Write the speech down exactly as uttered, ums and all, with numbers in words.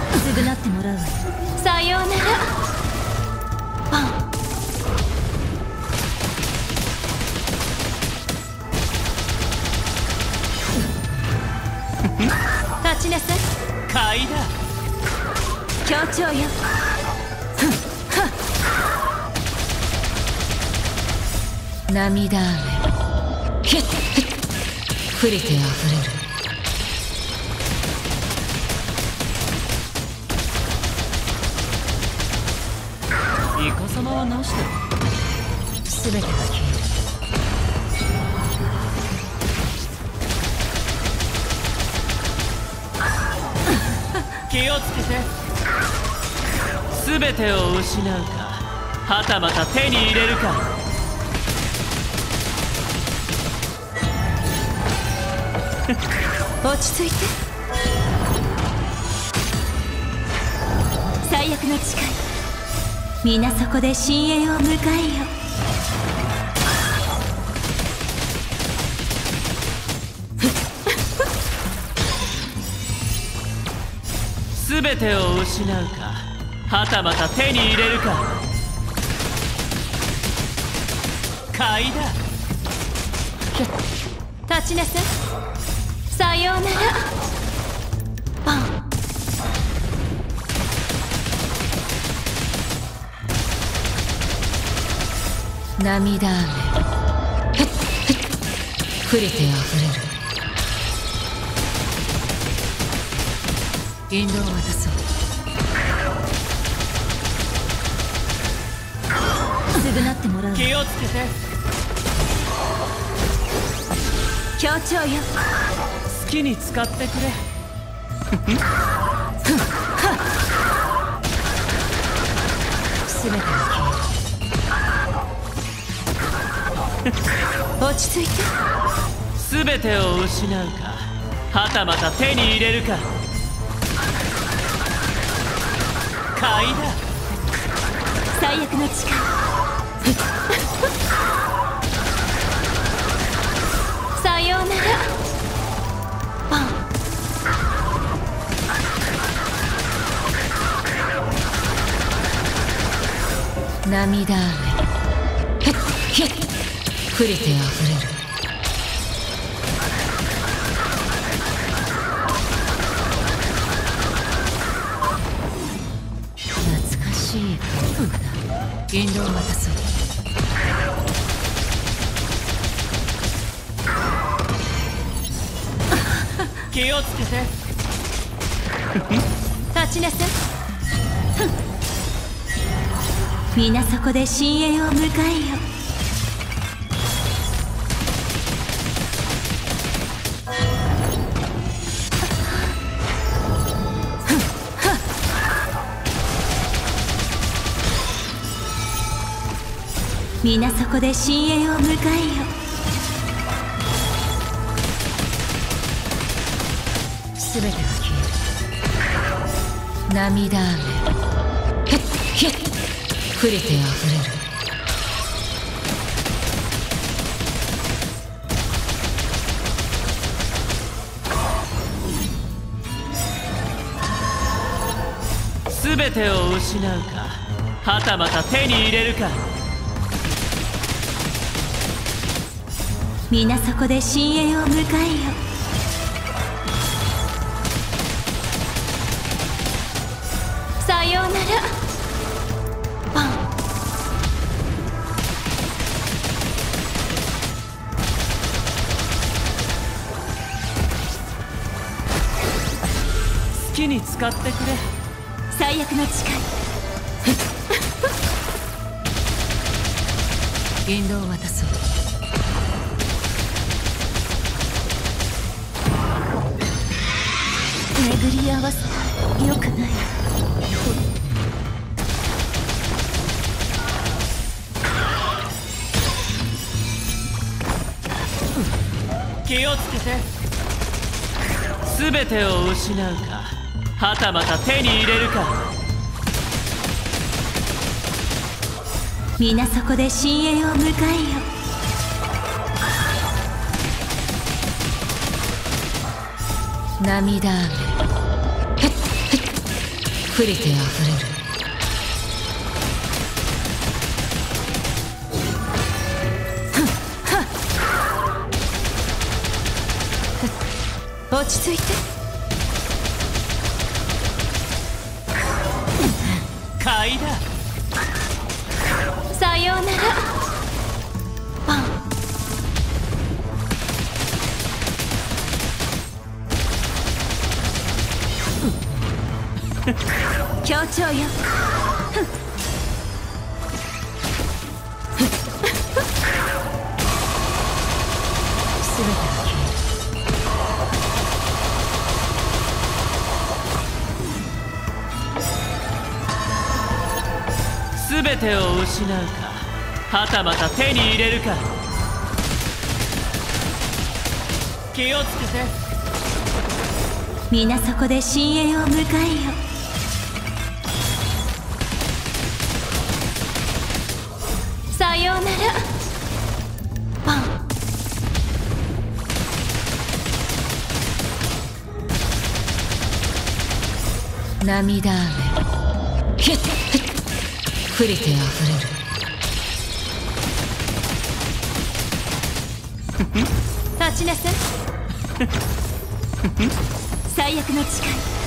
償ってもらうわ。さようなら。パン。立ちなさい。 買いだ。 協調よ。涙雨ひっ降りてあふれる。 イカ様はなしてる。 全てが消える。 気をつけて。全てを失うか、はたまた手に入れるか。 落ち着いて。最悪の誓い、皆そこで深淵を迎えよ。 全てを失うか、はたまた手に入れるか。買いだ。 立ちなさい。さようなら。パン。涙雨降りてあふれる。引導を渡そう。償ってもらう。 気をつけて。 協調よ。 好きに使ってくれ。 全てが消える。落ち着いて。 全てを失うか、はたまた手に入れるか。買いだ。 最悪の誓い。さようなら。パン。涙雨へっへっ降りてあふれる。懐かしい感覚だ。引導を渡そう。 気をつけて。 立ちなさい。皆そこで深淵を迎えよ。皆そこで深淵を迎えよ。全てが消える。涙雨へっへっ降りてあふれる。 全てを失うか、はたまた手に入れるか。 皆そこで深淵を迎えよ。さようなら。パン。 好きに使ってくれ。 最悪の誓い。引導を渡そう。巡り合わせたよくない。 気をつけて。全てを失うか、はたまた手に入れるか。 皆そこで深淵を迎えよ。涙雨へっへっ溢れて溢れる。落ち着いて。 買いだ。 さようなら。パン。協調よ。すべてが消える。 すべてを失うか、はたまた手に入れるか。気をつけて。 皆そこで深淵を迎えよ。さようなら。パン。涙雨。ヒュッヒュッ。溢れて溢れる。立ちなさい。最悪の誓い。